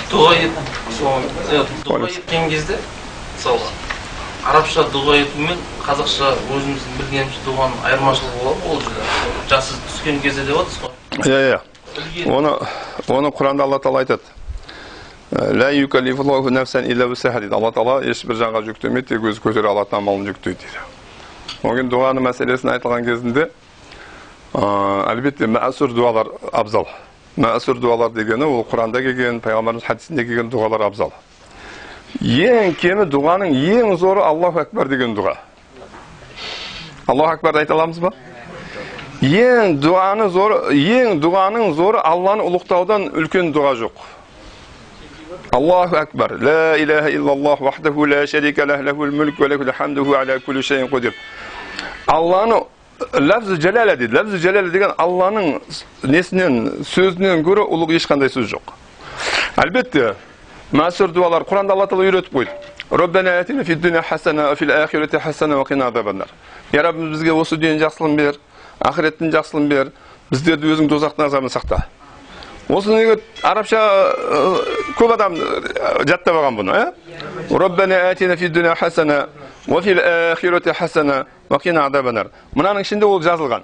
Дұға еткен кезде, мысалы, арабша дұға ету мен қазақша өзіміздің білгеніміз дұғаның айырмашылығы болады ма? Ол жасы түскен кезде деп отырсыз ғой? Оны Құранда Алла Тағала айтады. Ла юкаллифуллаху нафсан илля вусаха дейді. Алла Тағала ешбір жанға жүктемейді, тек өзі көтере алатын амалын жүктейді дейді. Оған дұғаның мәселесін айтылған кезінде, әлбетте мәсур дұғалар абзал. Мәсур дұғалар дегені ол Құранда келген, пайғамбарымыз хадисінде келген дұғалар абзал. Ең кемі дұғаның ең зоры Аллаху акбар деген дұға. Аллаху акбарды айта аламыз ба? Ең дұғаның зоры Алланы ұлықтаудан үлкен дұға жоқ. Аллаху акбар. Ла илаха иллаллах вахдаху ла шарика лах лахул мулк ва лахул хамдуху аля кулли шайин қадир. Алланы лафзы жалала дейді. Лафзы жалала деген Алланың несінен, сөзінен көрі ұлық ешқандай сөз жоқ. Әлбетте, мәсур дуалар Құранда Алла Тағала үйретіп қойды. Роббана атина фид дуnya хасана ва фил ахирати хасана ва қина азабан-нар. Я Раббым, бізге осы дүниенің жақсылығын бер, ақыреттің жақсылығын бер, біздерді өзің дозақтың азабынан сақта. Осы неге арабша көп адам жаттап алған бұны, Роббана атина фид дуnya хасана ва фил ахирати хасана ва қина азабан-нар. Мынаның ішінде ол жазылған.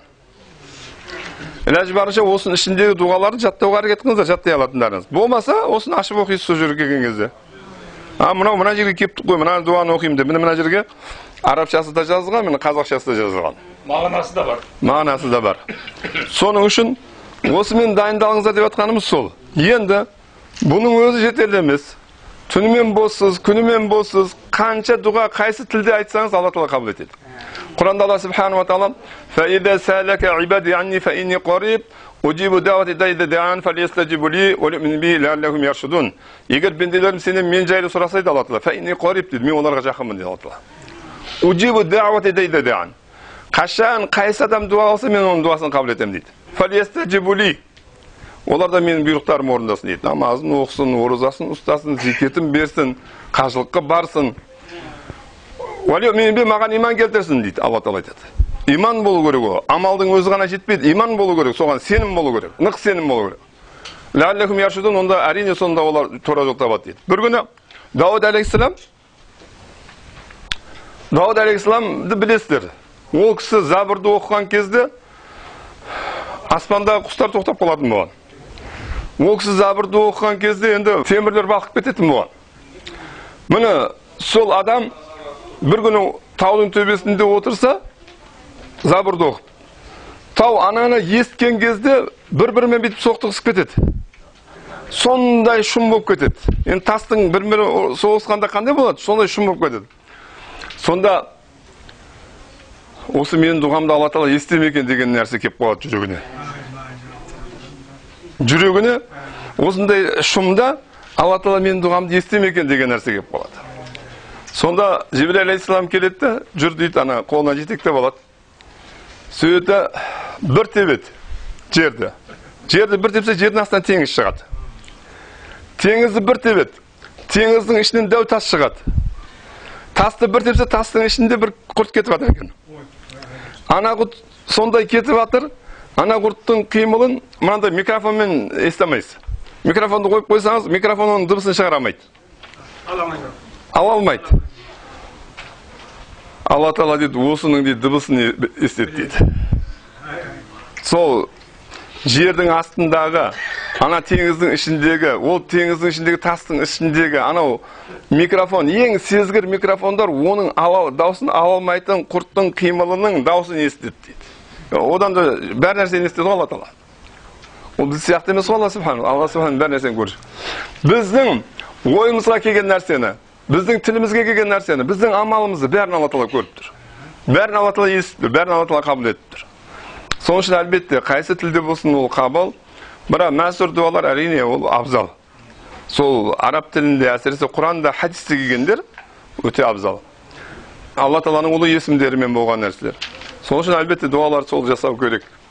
Иләжі барынша осының ішіндегі дұғаларды жаттауға әрекет қылыңыздар, жаттай алатындарыңыз. Болмаса, осыны ашып оқисыз сол жерге келген кезде. Мына жерге кептік қой, мына дұғаны оқимын деп. Мына жерге арабшасы да жазылған, міне қазақшасы да жазылған. Мағынасы да бар. Мағынасы да бар. Соның үшін осымен дайындалыңыздар деп жатқанымыз сол. Енді бұның өзі жетерлі емес. Түнімен боссыз, күнімен боссыз, қанша дұға қайсы тілде айтсаңыз, Алла Тағала қабыл етеді. Құранда Алла Субхану ва Тағала فَإِذَا سَأَلَكَ عِبَادِي عَنِّي فَإِنِّي قَرِيبٌ أُجِيبُ دَعْوَةَ الدَّاعِ إِذَا دَعَانِ فَلْيَسْتَجِيبُوا لِي وَلْيُؤْمِنُوا بِي لَعَلَّهُمْ يَرْشُدُونَ. Егер бенделерім сенен мен жайлы сұрасайды, Алла Тағала, فَإِنِّي قَرِيبٌ дейді, мен оларға жақынмын дейді Алла Тағала. أُجِيبُ دَعْوَةَ الدَّاعِ إِذَا دَعَانِ. Қашан қайсы адам дуа алса, мен оның дуасын қабыл етемін дейді. فَلْيَسْتَجِيبُوا لِي. Олар да менің бұйрықтарымды орындасын дейді. Намазын оқысын, оразасын ұстасын, зекетін берсін, қажылыққа барсын. Маған иман келтірсін дейді, Алла Тағала айтады. Иман болу керек ол. Амалдың өзі ғана жетпейді, иман болу керек, соған сенім болу керек, нық сенім болу керек. Ләлләхум яршудун, онда әрине сонда олар тура жол табады дейді. Bir күні Дауд алейхиссаламды білесіздер. Ол кісі Забырды оқыған кезде аспандағы құстар тоқтап қалатын болған. Ол кісі Забырды оқыған кезде енді темірлер балқып кететін болған. Міне сол адам бір күні таудың төбесінде отырса, Забырды оқып. Тау ананы есткен кезде бір-бірімен бітіп соқтығысып кетеді. Сондай шум болып кетеді. Енді тастың бір-бірі соғысқанда қандай болады? Сондай шум болып кетеді. Сонда осы менің дұғамды Алла Тағала естімеген деген нәрсе келіп қалады жүрегіне. Жүрегіне осындай шумда Алла Тағала менің дұғамды естімеген деген нәрсе келіп қалады. Сонда Жибрил алейхиссалам келеді, жүр дейді, ана қолына жетектеп алады. Сөйті бір тебет жерді. Жерді бір тепсе, жердің астынан теңіз шығады. Теңізді бір тебет. Теңіздің ішінен дәу тас шығады. Тасты бір тепсе, тастың ішінде бір құрт кетіп жатыр екен. Ана құрт сондай кетіп жатыр. Ана құрттың қимылын мынандай микрофонмен естімейсіз. Микрофонды қойып қойсаңыз, микрофон оның дыбысын шығара алмайды. Ала алмайды. Алла Тағала дейді, осының дейді дыбысын естеді дейді. Сол жердің астындағы, ана теңіздің ішіндегі, ол теңіздің ішіндегі тастың ішіндегі анау микрофон, ең сезгір микрофондар оның даусын ала алмайтын құрттың қимылының даусын естеді дейді. Одан да бәр нәрсені естеді Алла Тағала. Ол біз сияқты емес Алла Субхану. Алла Субхану бәр нәрсені көрші. Біздің ойымызға келген нәрсені, біздің тілімізге келген нәрсені, біздің амалымызды бәрін Алла Тағала көріп тұр. Бәрін Алла Тағала естіп тұр, бәрін Алла Тағала қабыл етіп тұр. Соның үшін әлбетте қайсы тілде болсын ол қабыл, бірақ мәсур дуалар әрине ол абзал. Сол араб тілінде, әсіресе Құранда, хадисте келгендер өте абзал. Алла Тағаланың ұлы есімдерімен болған нәрселер. Соның үшін әлбетте дуалар сол жасау керек.